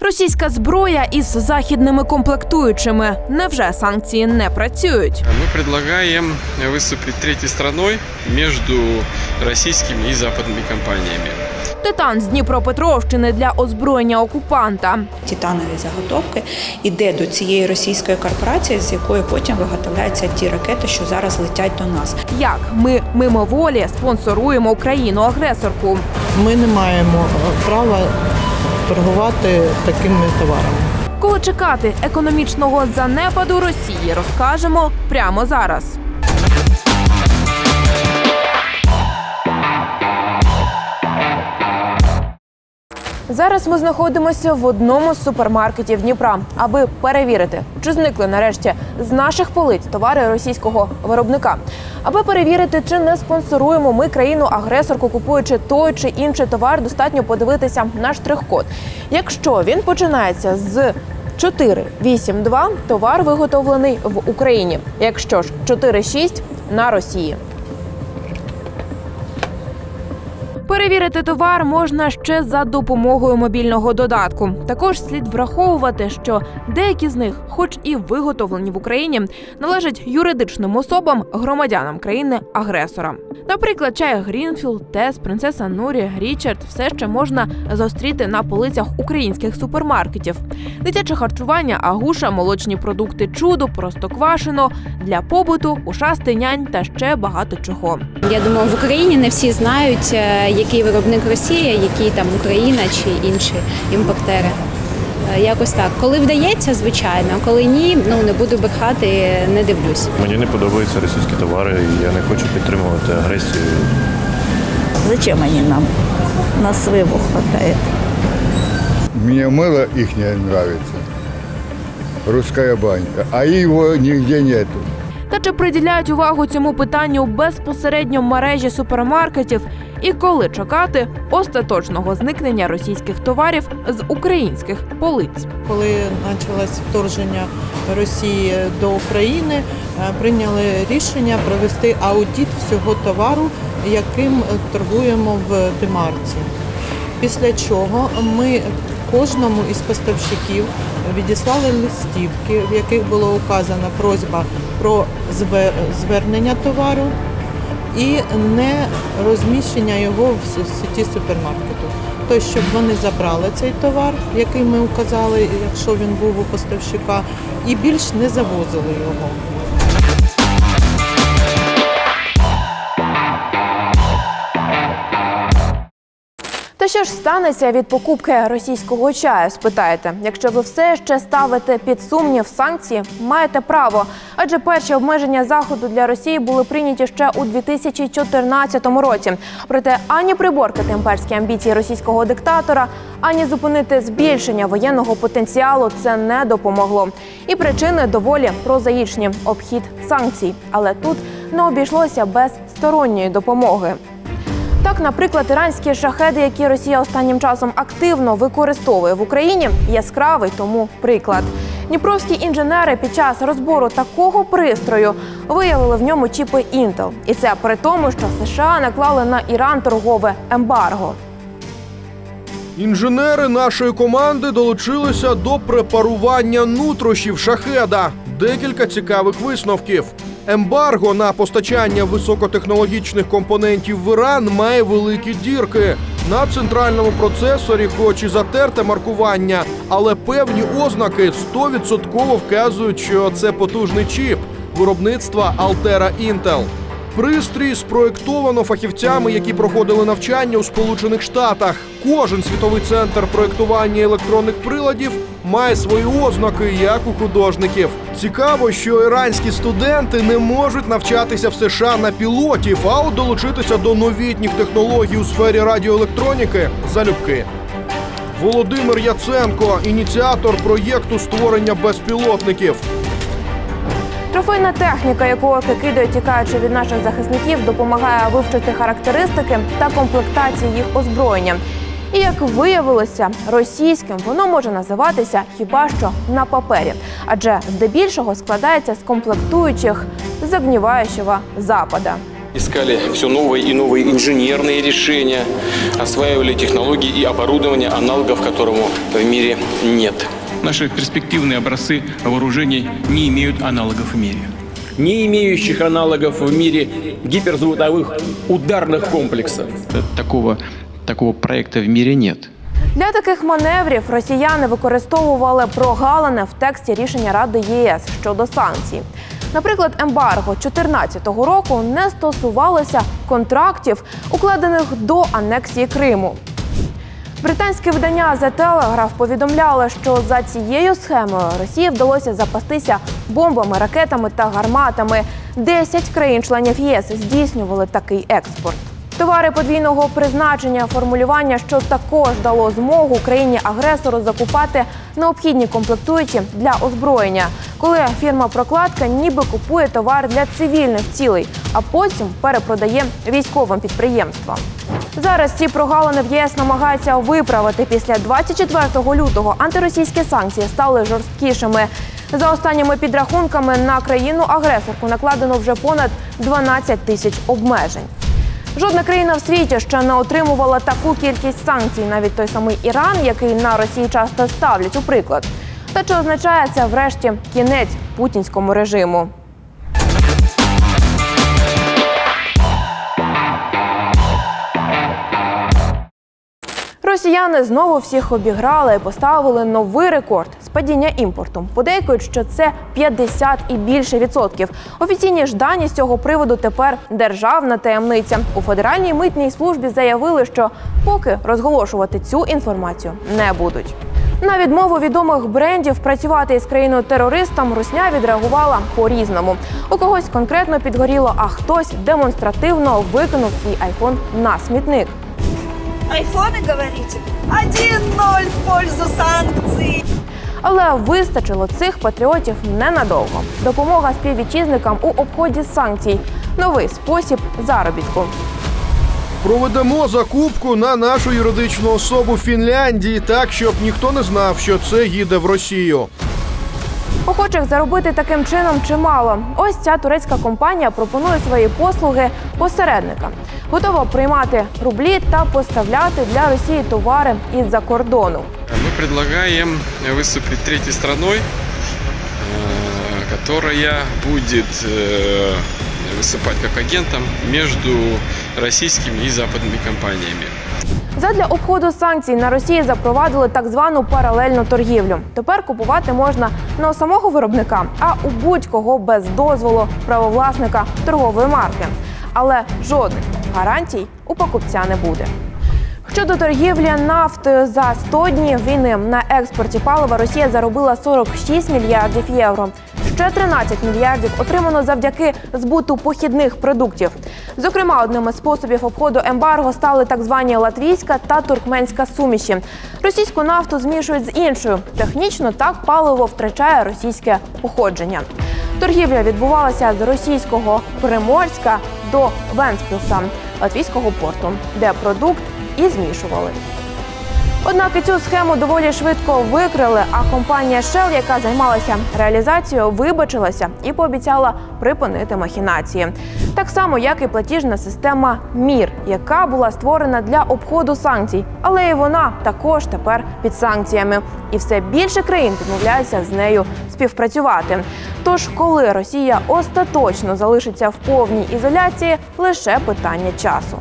Російська зброя із західними комплектуючими. Невже санкції не працюють? Ми пропонуємо виступити третьою країною між російськими і західними компаніями. Титан з Дніпропетровщини для озброєння окупанта. Титанові заготовки йде до цієї російської корпорації, з якої потім виготовляються ті ракети, що зараз летять до нас. Як ми мимоволі спонсоруємо Україну-агресорку? Ми не маємо права торгувати такими товарами. Коли чекати економічного занепаду Росії, розкажемо прямо зараз. Зараз ми знаходимося в одному з супермаркетів Дніпра, аби перевірити, чи зникли нарешті з наших полиць товари російського виробника. Аби перевірити, чи не спонсоруємо ми країну-агресорку, купуючи той чи інший товар, достатньо подивитися на штрих-код. Якщо він починається з 482, товар виготовлений в Україні. Якщо ж 46 – на Росії. Перевірити товар можна ще за допомогою мобільного додатку. Також слід враховувати, що деякі з них, хоч і виготовлені в Україні, належать юридичним особам, громадянам країни-агресора. Наприклад, чай Грінфілд, Тес, принцеса Нурі, Річард – все ще можна зустріти на полицях українських супермаркетів. Дитяче харчування, Агуша, молочні продукти Чудо, Простоквашино, для побуту, ушастий нянь та ще багато чого. Я думаю, в Україні не всі знають, який виробник Росія, який там Україна чи інші імпортери. Якось так. Коли вдається, звичайно, коли ні, не буду брехати, не дивлюсь. Мені не подобаються російські товари, і я не хочу підтримувати агресію. Зачем вони нам? Нас своего хватает. Мне мыло их не нравится. Русская банька. А его нигде нету. Та чи приділяють увагу цьому питанню безпосередньо мережі супермаркетів? І коли чекати остаточного зникнення російських товарів з українських полиць? Коли почалось вторгнення Росії до України, прийняли рішення провести аудит всього товару, яким торгуємо в Демарці. Після чого ми кожному із поставщиків відіслали листівки, в яких було указана просьба про звернення товару і не розміщення його в сіті супермаркету. Тобто, щоб вони забрали цей товар, який ми указали, якщо він був у поставщика, і більш не завозили його. Та що ж станеться від покупки російського чаю, спитаєте? Якщо ви все ще ставите під сумнів санкції, маєте право. Адже перші обмеження Заходу для Росії були прийняті ще у 2014 році. Проте ані приборкати імперські амбіції російського диктатора, ані зупинити збільшення воєнного потенціалу це не допомогло. І причини доволі прозаїчні – обхід санкцій. Але тут не обійшлося без сторонньої допомоги. Так, наприклад, іранські шахеди, які Росія останнім часом активно використовує в Україні, яскравий тому приклад. Дніпровські інженери під час розбору такого пристрою виявили в ньому чіпи Intel. І це при тому, що США наклали на Іран торгове ембарго. Інженери нашої команди долучилися до препарування нутрощів шахеда. Декілька цікавих висновків. Ембарго на постачання високотехнологічних компонентів в Іран має великі дірки. На центральному процесорі хоч і затерте маркування, але певні ознаки 100% вказують, що це потужний чіп виробництва Altera Intel. Пристрій спроєктовано фахівцями, які проходили навчання у Сполучених Штатах. Кожен світовий центр проєктування електронних приладів має свої ознаки, як у художників. Цікаво, що іранські студенти не можуть навчатися в США на пілотів, а от долучитися до новітніх технологій у сфері радіоелектроніки – залюбки. Володимир Яценко – ініціатор проєкту створення безпілотників. Трофейна техніка, яку орки кидають, тікаючи від наших захисників, допомагає вивчити характеристики та комплектації їх озброєння. І, як виявилося, російським воно може називатися хіба що на папері. Адже здебільшого складається з комплектуючих з огніваючого Запада. Искали все новые и новые инженерные решения, осваивали технологии и оборудование, аналогов которому в мире нет. Наши перспективные образцы вооружений не имеют аналогов в мире. Не имеющих аналогов в мире гиперзвуковых ударных комплексов. Такого проекта в мире нет. Для таких маневрів росіяни використовували прогалини в тексті рішення Ради ЄС щодо санкцій. Наприклад, ембарго 2014 року не стосувалося контрактів, укладених до анексії Криму. Британське видання The Telegraph повідомляло, що за цією схемою Росії вдалося запастися бомбами, ракетами та гарматами. 10 країн-членів ЄС здійснювали такий експорт. Товари подвійного призначення, формулювання, що також дало змогу країні-агресору закупати необхідні комплектуючі для озброєння, коли фірма-прокладка ніби купує товар для цивільних цілей, а потім перепродає військовим підприємствам. Зараз ці прогалини в ЄС намагаються виправити. Після 24 лютого антиросійські санкції стали жорсткішими. За останніми підрахунками на країну-агресорку накладено вже понад 12 тисяч обмежень. Жодна країна в світі ще не отримувала таку кількість санкцій, навіть той самий Іран, який на Росії часто ставлять у приклад. Та чи означає це, врешті, кінець путінському режиму? Росіяни знову всіх обіграли і поставили новий рекорд з падіння імпорту. Подейкують, що це 50 і більше відсотків. Офіційні ж дані з цього приводу тепер державна таємниця. У Федеральній митній службі заявили, що поки розголошувати цю інформацію не будуть. На відмову відомих брендів працювати із країною-терористом русня відреагувала по-різному. У когось конкретно підгоріло, а хтось демонстративно викинув свій айфон на смітник. Айфоны, говорите? 1-0 в пользу санкций. Але вистачило цих патріотів ненадовго. Допомога співвітчизникам у обході санкцій – новий спосіб заробітку. Проведемо закупку на нашу юридичну особу Фінляндії так, щоб ніхто не знав, що це їде в Росію. Охочих заробити таким чином чимало. Ось ця турецька компанія пропонує свої послуги посередника. Готова приймати рублі та поставляти для Росії товари із-за кордону. Ми пропонуємо виступити третьою країною, яка буде выступать как агентом между российскими и западными компаниями. Задля обходу санкцій на Росії запровадили так звану паралельну торгівлю. Тепер купувати можна не у самого виробника, а у будь-кого без дозволу правовласника торгової марки. Але жодних гарантій у покупця не буде. Щодо торгівлі нафтою, за 100 днів війни на експорті палива Росія заробила 46 мільярдів євро. Ще 13 мільярдів отримано завдяки збуту похідних продуктів. Зокрема, одним із способів обходу ембарго стали так звані латвійська та туркменська суміші. Російську нафту змішують з іншою. Технічно так паливо втрачає російське походження. Торгівля відбувалася з російського Приморська до Вентспілса, латвійського порту, де продукт і змішували. Однак і цю схему доволі швидко викрили, а компанія Shell, яка займалася реалізацією, вибачилася і пообіцяла припинити махінації. Так само, як і платіжна система «Мір», яка була створена для обходу санкцій. Але і вона також тепер під санкціями. І все більше країн відмовляються з нею співпрацювати. Тож, коли Росія остаточно залишиться в повній ізоляції, лише питання часу.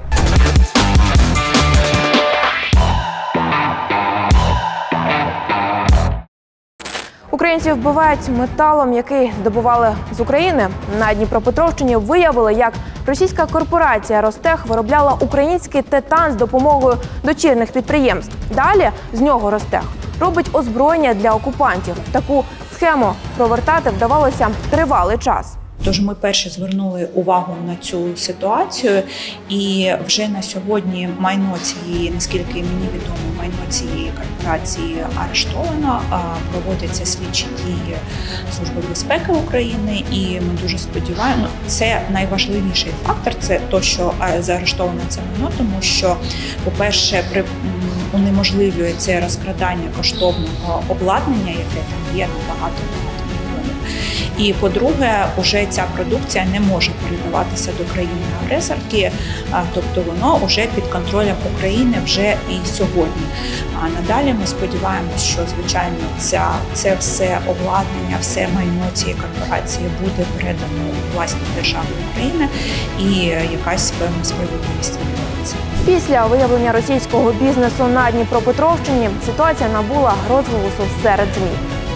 Українців вбивають металом, який здобували з України. На Дніпропетровщині виявили, як російська корпорація «Ростех» виробляла український титан з допомогою дочірних підприємств. Далі з нього «Ростех» робить озброєння для окупантів. Таку схему провертати вдавалося тривалий час. Тож ми перші звернули увагу на цю ситуацію, і вже на сьогодні майно цієї, наскільки мені відомо, майно цієї корпорації арештовано, проводяться слідчі дії Служби безпеки України, і ми дуже сподіваємося, це найважливіший фактор, це те, що заарештовано це майно, тому що, по-перше, унеможливлює це розкрадання коштовного обладнання, яке там є, багато мільйонів. І, по-друге, вже ця продукція не може передаватися до країни-агресорки, тобто воно вже під контролем України вже і сьогодні. А надалі ми сподіваємося, що, звичайно, це все обладнання, все майно цієї корпорації буде передано у власність держави України і якась певна справедливість відбудеться. Після виявлення російського бізнесу на Дніпропетровщині ситуація набула розголосу серед ЗМІ.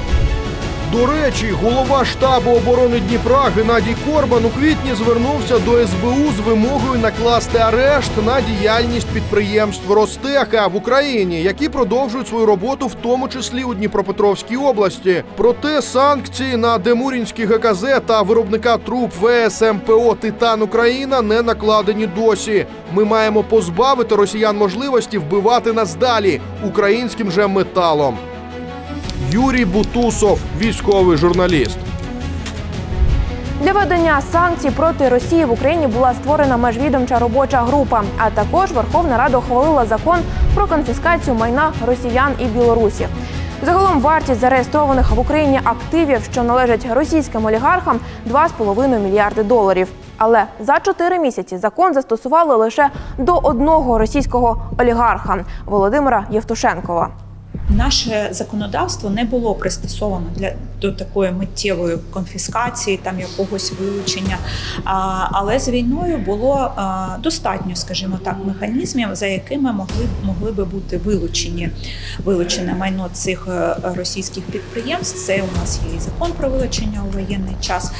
До речі, голова штабу оборони Дніпра Геннадій Корбан у квітні звернувся до СБУ з вимогою накласти арешт на діяльність підприємств Ростеха в Україні, які продовжують свою роботу, в тому числі у Дніпропетровській області. Проте санкції на Демурінський ГКЗ та виробника труб ВС МПО «Титан Україна» не накладені досі. Ми маємо позбавити росіян можливості вбивати нас далі українським же металом. Юрій Бутусов, військовий журналіст. Для введення санкцій проти Росії в Україні була створена межвідомча робоча група, а також Верховна Рада ухвалила закон про конфіскацію майна росіян і Білорусі. Загалом вартість зареєстрованих в Україні активів, що належать російським олігархам, $2,5 мільярди. Але за 4 місяці закон застосували лише до одного російського олігарха – Володимира Євтушенкова. Наше законодавство не було пристосовано до такої миттєвої конфіскації, там якогось вилучення, але з війною було достатньо, скажімо так, механізмів, за якими могли би бути вилучене майно цих російських підприємств. Це у нас є і закон про вилучення у воєнний час.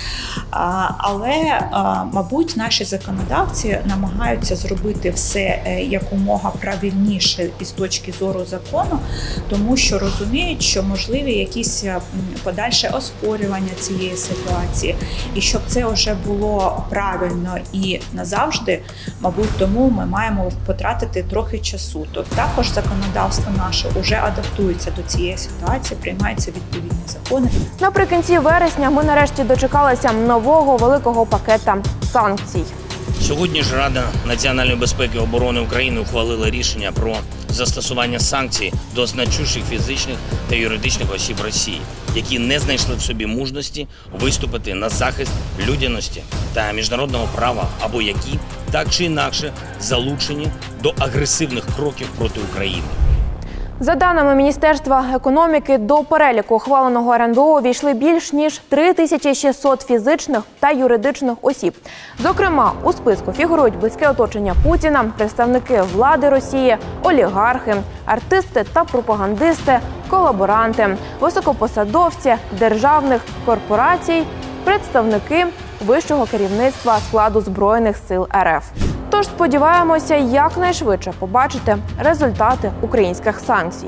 Але, мабуть, наші законодавці намагаються зробити все якомога правильніше із точки зору закону, тому що розуміють, що можливі якісь подальше оспорювання цієї ситуації. І щоб це вже було правильно і назавжди, мабуть, тому ми маємо потратити трохи часу. То також законодавство наше вже адаптується до цієї ситуації, приймаються відповідні закони. Наприкінці вересня ми нарешті дочекалися нового великого пакета санкцій. Сьогодні ж Рада національної безпеки і оборони України ухвалила рішення про застосування санкцій до значущих фізичних та юридичних осіб Росії, які не знайшли в собі мужності виступити на захист людяності та міжнародного права, або які так чи інакше залучені до агресивних кроків проти України. За даними Міністерства економіки, до переліку ухваленого РНБО війшли більш ніж 3600 фізичних та юридичних осіб. Зокрема, у списку фігурують близьке оточення Путіна, представники влади Росії, олігархи, артисти та пропагандисти, колаборанти, високопосадовці державних корпорацій, представники вищого керівництва складу Збройних сил РФ. Тож сподіваємося якнайшвидше побачити результати українських санкцій.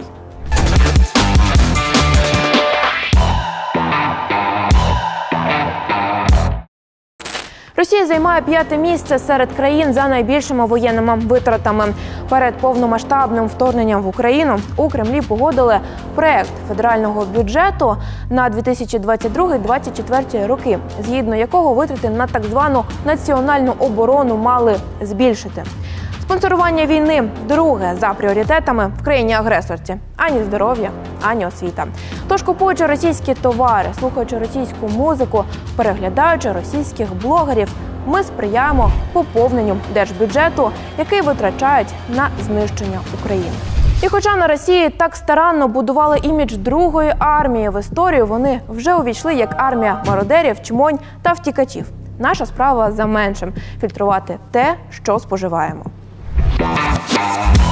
Росія займає 5-те місце серед країн за найбільшими воєнними витратами. Перед повномасштабним вторгненням в Україну у Кремлі погодили проєкт федерального бюджету на 2022-2024 роки, згідно якого витрати на так звану національну оборону мали збільшити. Спонсорування війни – друге за пріоритетами в країні-агресорці. Ані здоров'я, ані освіта. Тож, купуючи російські товари, слухаючи російську музику, переглядаючи російських блогерів, ми сприяємо поповненню держбюджету, який витрачають на знищення України. І хоча на Росії так старанно будували імідж другої армії в історію, вони вже увійшли як армія мародерів, чмонь та втікачів. Наша справа за меншим – фільтрувати те, що споживаємо.